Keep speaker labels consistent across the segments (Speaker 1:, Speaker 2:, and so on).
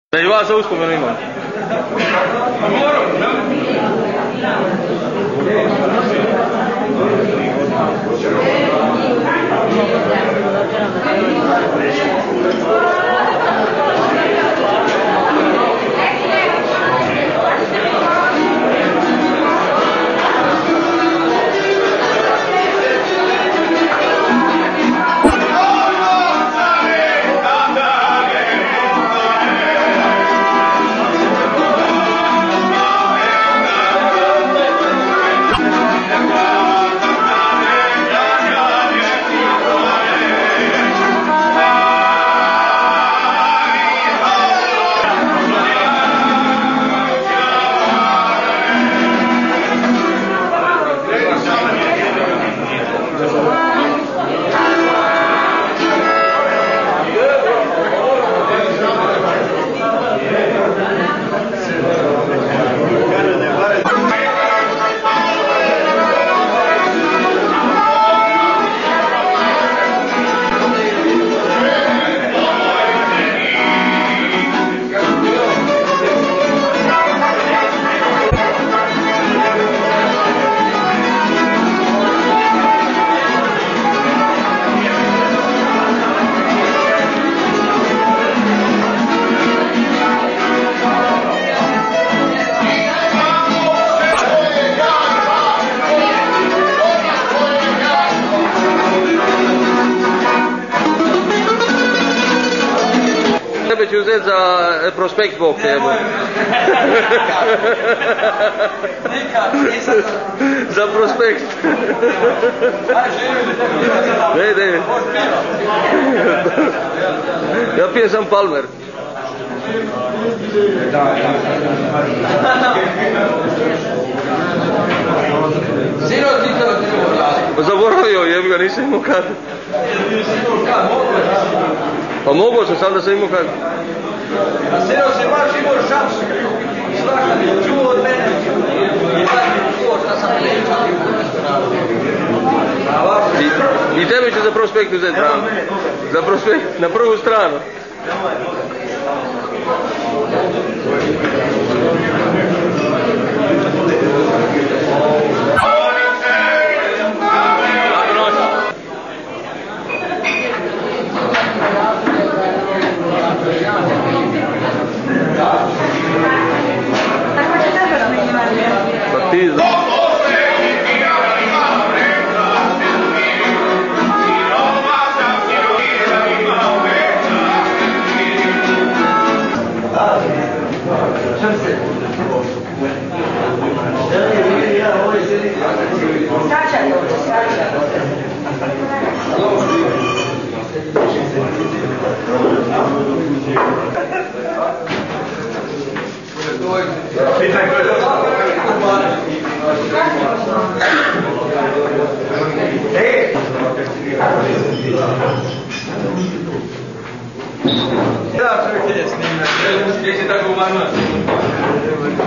Speaker 1: Da i vas za uspomenu imam. Tebe ću uzeti za prospekt Bog tebe. Za prospekt. Ne. Ja pijem sam Palmer. Pa zaboravio, jebi ga, nisam imao kad. Pa mogao sam, sam da sam imao kad.
Speaker 2: A Sino se baš imao šansu. Svašta čuo od mene.
Speaker 1: I tebe ću za prospekt uzeti tamo. Za prospekt, na prvu stranu. Pa ti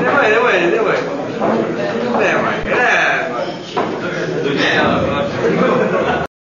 Speaker 2: Nemoj.